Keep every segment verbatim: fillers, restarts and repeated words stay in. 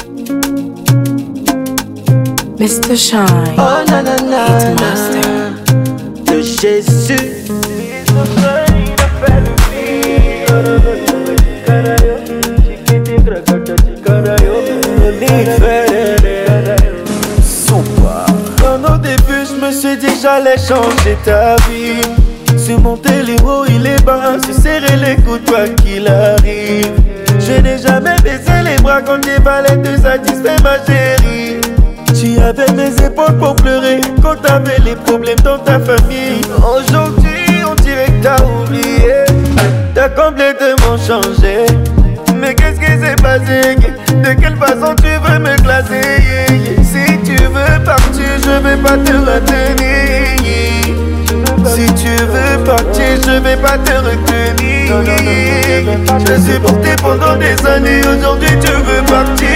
mister Shine, oh na na na, Hitmaster de Jésus. Dans nos débuts, je me suis dit j'allais changer ta vie. Surmonter les hauts et les bas, se serrer les coudes quoi qu'il arrive. Je n'ai jamais baissé les bras quand il fallait te satisfaire ma chérie. Tu avais mes épaules pour pleurer quand t'avais les problèmes dans ta famille. Aujourd'hui on dirait que t'as oublié, t'as complètement changé. Mais qu'est-ce qui s'est passé? De quelle façon tu veux me classer? Si tu veux partir, je vais pas te retenir. Si tu veux partir, je vais pas te retenir. Je suis porté pendant des années, aujourd'hui tu veux partir.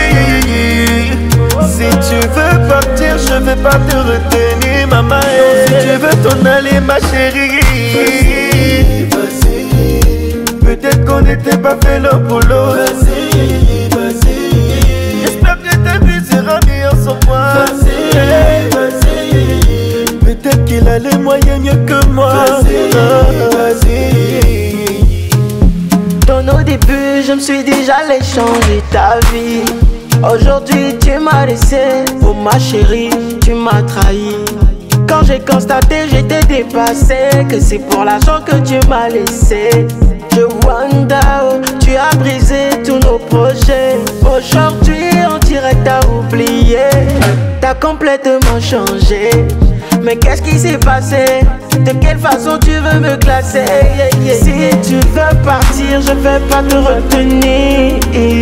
Si tu veux partir, je vais pas te retenir, maman. Si tu veux t'en aller, ma chérie, vas-y, vas-y. Peut-être qu'on n'était pas fait l'un pour l'autre. Vas-y, vas-y. J'espère que ta vie sera meilleure sans moi. Vas-y, vas-y. Peut-être qu'il a les moyens mieux que moi. Vas-y, vas-y. Dans nos débuts, je me suis dit j'allais changer ta vie. Aujourd'hui tu m'as laissé, oh ma chérie, tu m'as trahi. Quand j'ai constaté, j'étais dépassé, que c'est pour l'argent que tu m'as laissé. Je wonder, oh, tu as brisé tous nos projets. Aujourd'hui on dirait que t'as oublié, t'as complètement changé. Mais qu'est-ce qui s'est passé? De quelle façon tu veux me classer? Yeah, yeah. Si tu veux partir, je vais pas te retenir.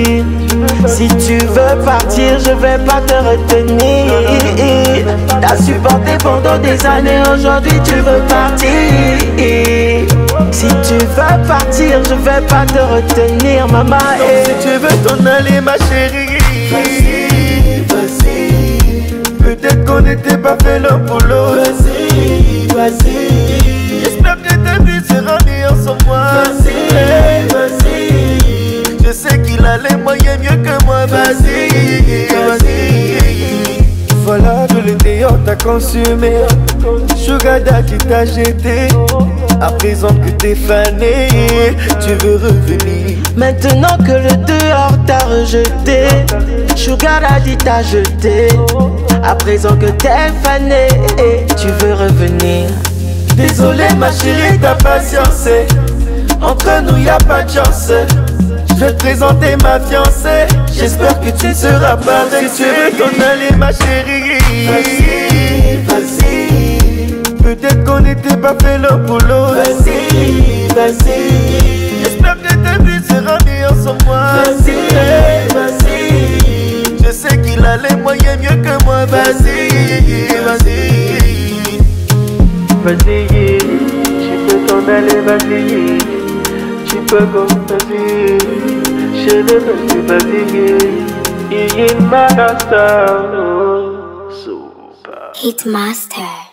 Si tu veux partir, je vais pas te retenir. T'as supporté pendant des années, aujourd'hui tu veux partir. Si tu veux partir, je vais pas te retenir, maman. Donc si tu veux t'en aller, ma chérie, vas-y, vas-y. Peut-être qu'on n'était pas fait l'un pour l'autre. Vas-y, vas-y. J'espère que ta vie sera meilleure sans moi. Vas-y, vas-y. Je sais qu'il a les moyens mieux que moi. Vas-y, vas-y. Voilà que le dehors t'a consumé. Sugar Daddy t'a jeté. À présent que t'es fané, tu veux revenir. Maintenant que le dehors t'a rejeté, Sugar Daddy t'a jeté. À présent que t'es fané, tu veux revenir. Désolé ma chérie, ta patience. Entre nous y a pas de chance. Je vais te présenter ma fiancée. J'espère que tu ne seras pas vexé. Si tu veux t'en aller ma chérie, vas-y, vas-y. Peut-être qu'on n'était pas fait l'un pour l'autre. Vas-y, vas-y. J'espère que ta vie sera meilleure sans moi. Vas-y, vas-y. Je sais qu'il a les moyens mieux que moi. Vas-y, vas-y. Vas-y, tu peux t'en aller, vas-y. Tu peux go, vas-y. Je le veux, vas-y. Hitmaster, oh, super. Hitmaster.